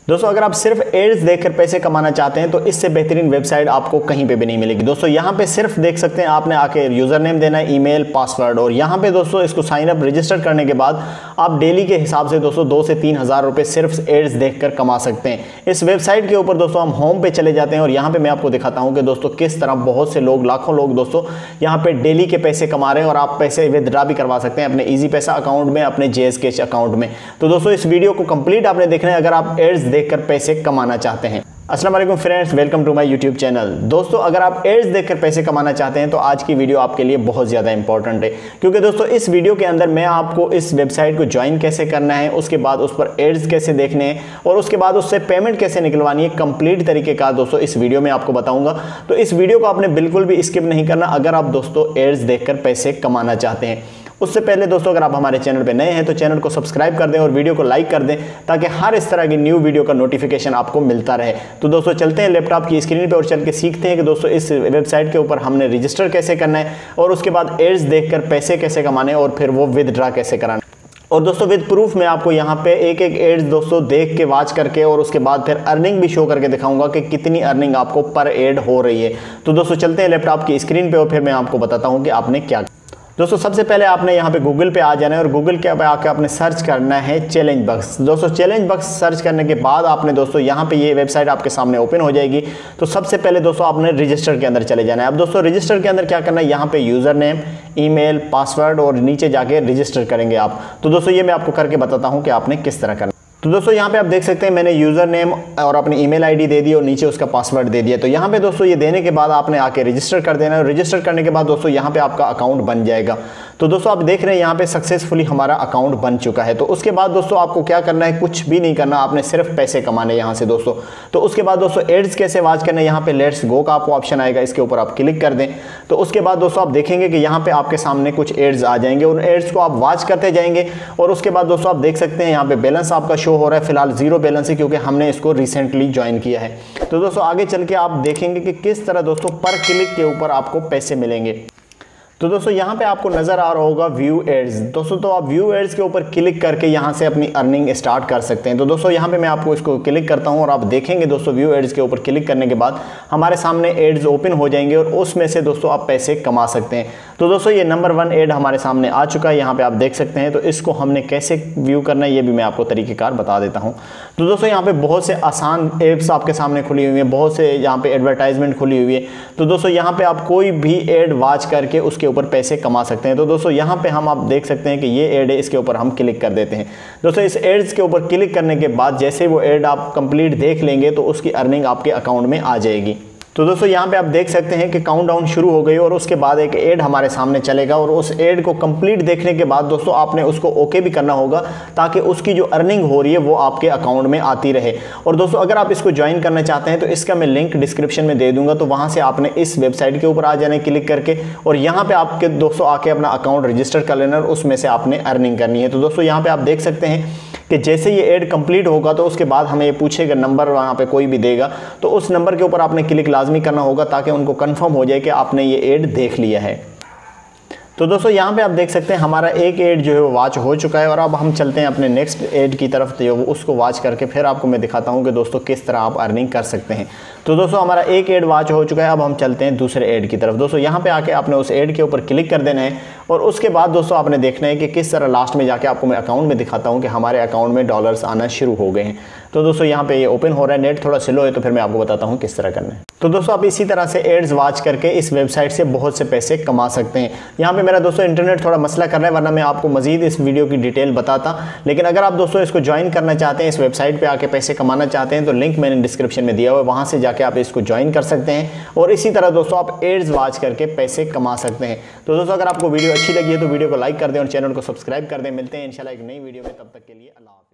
दोस्तों अगर आप सिर्फ एड्स देखकर पैसे कमाना चाहते हैं तो इससे बेहतरीन वेबसाइट आपको कहीं पे भी नहीं मिलेगी। दोस्तों यहाँ पे सिर्फ देख सकते हैं, आपने आके यूजर नेम देना है, ईमेल, पासवर्ड, और यहाँ पे दोस्तों इसको साइन अप रजिस्टर करने के बाद आप डेली के हिसाब से दोस्तों 2 से 3 हज़ार रुपये सिर्फ एड्स देखकर कमा सकते हैं। इस वेबसाइट के ऊपर दोस्तों हम होम पे चले जाते हैं और यहाँ पे मैं आपको दिखाता हूँ कि दोस्तों किस तरह बहुत से लोग, लाखों लोग दोस्तों यहाँ पे डेली के पैसे कमा रहे हैं और आप पैसे विदड्रा भी करवा सकते हैं अपने इजी पैसा अकाउंट में, अपने जेएस कैश अकाउंट में। तो दोस्तों इस वीडियो को कंप्लीट आपने देखना है अगर आप एड्स देखकर पैसे कमाना चाहते हैं। अस्सलाम वालेकुम friends, welcome to my YouTube channel. दोस्तों अगर आप एड्स देखकर पैसे कमाना चाहते हैं तो आज की वीडियो आपके लिए बहुत ज़्यादा इंपॉर्टेंट है, क्योंकि दोस्तों इस वीडियो के अंदर मैं आपको इस वेबसाइट को ज्वाइन कैसे करना है, उसके बाद उस पर एड्स कैसे देखने हैं और उसके बाद उससे पेमेंट कैसे निकलवानी है, कंप्लीट तरीके का दोस्तों इस वीडियो में आपको बताऊंगा। तो इस वीडियो को आपने बिल्कुल भी स्किप नहीं करना अगर आप दोस्तों एड्स देखकर पैसे कमाना चाहते हैं। उससे पहले दोस्तों अगर आप हमारे चैनल पे नए हैं तो चैनल को सब्सक्राइब कर दें और वीडियो को लाइक कर दें ताकि हर इस तरह की न्यू वीडियो का नोटिफिकेशन आपको मिलता रहे। तो दोस्तों चलते हैं लैपटॉप की स्क्रीन पे और चल के सीखते हैं कि दोस्तों इस वेबसाइट के ऊपर हमने रजिस्टर कैसे करना है और उसके बाद एड्स देखकर पैसे कैसे कमाने और फिर वो विदड्रा कैसे कराना। और दोस्तों विद प्रूफ मैं आपको यहाँ पे एक एक एड्स दोस्तों देख के वॉच करके और उसके बाद फिर अर्निंग भी शो करके दिखाऊंगा कि कितनी अर्निंग आपको पर एड हो रही है। तो दोस्तों चलते हैं लैपटॉप की स्क्रीन पे और फिर मैं आपको बताता हूँ कि आपने क्या। दोस्तों सबसे पहले आपने यहाँ पे गूगल पे आ जाना है और गूगल के पे आके आपने सर्च करना है चैलेंज बक्स। दोस्तों चैलेंज बक्स सर्च करने के बाद आपने दोस्तों यहाँ पे ये वेबसाइट आपके सामने ओपन हो जाएगी। तो सबसे पहले दोस्तों आपने रजिस्टर के अंदर चले जाना है। अब दोस्तों रजिस्टर के अंदर क्या करना है, यहाँ पे यूज़र नेम, ईमेल, पासवर्ड और नीचे जाके रजिस्टर करेंगे आप। तो दोस्तों ये मैं आपको करके बताता हूँ कि आपने किस तरह करना। तो दोस्तों यहाँ पे आप देख सकते हैं मैंने यूज़र नेम और अपनी ईमेल आईडी दे दी और नीचे उसका पासवर्ड दे दिया। तो यहाँ पे दोस्तों ये देने के बाद आपने आके रजिस्टर कर देना है और रजिस्टर करने के बाद दोस्तों यहाँ पे आपका अकाउंट बन जाएगा। तो दोस्तों आप देख रहे हैं यहाँ पे सक्सेसफुली हमारा अकाउंट बन चुका है। तो उसके बाद दोस्तों आपको क्या करना है, कुछ भी नहीं करना, आपने सिर्फ पैसे कमाने यहाँ से दोस्तों। तो उसके बाद दोस्तों एड्स कैसे वॉच करना है, यहाँ पे लेट्स गो का आपको ऑप्शन आएगा, इसके ऊपर आप क्लिक कर दें। तो उसके बाद दोस्तों आप देखेंगे कि यहाँ पे आपके सामने कुछ एड्स आ जाएंगे, उन एड्स को आप वॉच करते जाएंगे। और उसके बाद दोस्तों आप देख सकते हैं यहाँ पे बैलेंस आपका शो हो रहा है, फिलहाल 0 बैलेंस है क्योंकि हमने इसको रिसेंटली ज्वाइन किया है। तो दोस्तों आगे चल के आप देखेंगे कि किस तरह दोस्तों पर क्लिक के ऊपर आपको पैसे मिलेंगे। तो दोस्तों यहाँ पे आपको नज़र आ रहा होगा व्यू एड्स। दोस्तों तो आप व्यू एड्स के ऊपर क्लिक करके यहाँ से अपनी अर्निंग स्टार्ट कर सकते हैं। तो दोस्तों यहाँ पे मैं आपको इसको क्लिक करता हूँ और आप देखेंगे दोस्तों व्यू एड्स के ऊपर क्लिक करने के बाद हमारे सामने एड्स ओपन हो जाएंगे और उसमें से दोस्तों आप पैसे कमा सकते हैं। तो दोस्तों ये नंबर 1 एड हमारे सामने आ चुका है, यहाँ पे आप देख सकते हैं। तो इसको हमने कैसे व्यू करना है ये भी मैं आपको तरीक़ेकार बता देता हूँ। तो दोस्तों यहाँ पे बहुत से आसान एप्स आपके सामने खुली हुई हैं, बहुत से यहाँ पे एडवर्टाइजमेंट खुली हुई है। तो दोस्तों यहाँ पे आप कोई भी एड वॉच करके उसके ऊपर पैसे कमा सकते हैं। तो दोस्तों यहाँ पे हम आप देख सकते हैं कि ये एड है, इसके ऊपर हम क्लिक कर देते हैं। दोस्तों इस एड्स के ऊपर क्लिक करने के बाद जैसे वो एड आप कंप्लीट देख लेंगे तो उसकी अर्निंग आपके अकाउंट में आ जाएगी। तो दोस्तों यहाँ पे आप देख सकते हैं कि काउंटडाउन शुरू हो गई और उसके बाद एक एड हमारे सामने चलेगा और उस एड को कंप्लीट देखने के बाद दोस्तों आपने उसको ओके भी करना होगा ताकि उसकी जो अर्निंग हो रही है वो आपके अकाउंट में आती रहे। और दोस्तों अगर आप इसको ज्वाइन करना चाहते हैं तो इसका मैं लिंक डिस्क्रिप्शन में दे दूंगा, तो वहाँ से आपने इस वेबसाइट के ऊपर आ जाना है क्लिक करके और यहाँ पर आपके दोस्तों आके अपना अकाउंट रजिस्टर कर लेना और उसमें से आपने अर्निंग करनी है। तो दोस्तों यहाँ पर आप देख सकते हैं कि जैसे ये एड कंप्लीट होगा तो उसके बाद हमें ये पूछेगा, नंबर वहाँ पे कोई भी देगा, तो उस नंबर के ऊपर आपने क्लिक लाजमी करना होगा ताकि उनको कंफर्म हो जाए कि आपने ये एड देख लिया है। तो दोस्तों यहाँ पे आप देख सकते हैं हमारा एक एड जो है वो वॉच हो चुका है और अब हम चलते हैं अपने नेक्स्ट एड की तरफ, जो उसको वॉच करके फिर आपको मैं दिखाता हूँ कि दोस्तों किस तरह आप अर्निंग कर सकते हैं। तो दोस्तों हमारा एक एड वॉच हो चुका है, अब हम चलते हैं दूसरे एड की तरफ। दोस्तों यहाँ पे आके आपने उस एड के ऊपर क्लिक कर देना है और उसके बाद दोस्तों आपने देखना है कि किस तरह लास्ट में जाके आपको मैं अकाउंट में दिखाता हूँ कि हमारे अकाउंट में डॉलर्स आना शुरू हो गए हैं। तो दोस्तों यहाँ पे ये ओपन हो रहा है, नेट थोड़ा स्लो है तो फिर मैं आपको बताता हूँ किस तरह करना है। तो दोस्तों आप इसी तरह से एड्स वॉच करके इस वेबसाइट से बहुत से पैसे कमा सकते हैं। यहाँ पे मेरा दोस्तों इंटरनेट थोड़ा मसला कर रहा है, वरना मैं आपको मजीद इस वीडियो की डिटेल बताता। लेकिन अगर आप दोस्तों इसको ज्वाइन करना चाहते हैं, इस वेबसाइट पे आके पैसे कमाना चाहते हैं तो लिंक मैंने डिस्क्रिप्शन में दिया हुआ है, वहाँ से जाके आप इसको ज्वाइन कर सकते हैं और इसी तरह दोस्तों आप एड्स वॉच करके पैसे कमा सकते हैं। तो दोस्तों अगर आपको वीडियो अच्छी लगी है तो वीडियो को लाइक कर दें और चैनल को सब्सक्राइब कर दें। मिलते हैं इंशाल्लाह एक नई वीडियो में, तब तक के लिए अल्लाह हाफ़िज़।